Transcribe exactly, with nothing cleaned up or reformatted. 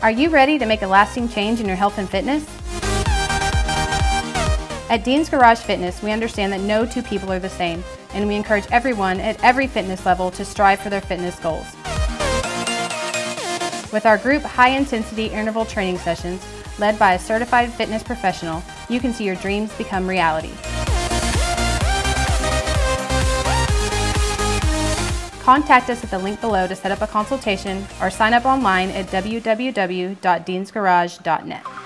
Are you ready to make a lasting change in your health and fitness? At Dean's Garage Fitness, we understand that no two people are the same, and we encourage everyone at every fitness level to strive for their fitness goals. With our group high-intensity interval training sessions, led by a certified fitness professional, you can see your dreams become reality. Contact us at the link below to set up a consultation or sign up online at w w w dot deans garage dot net.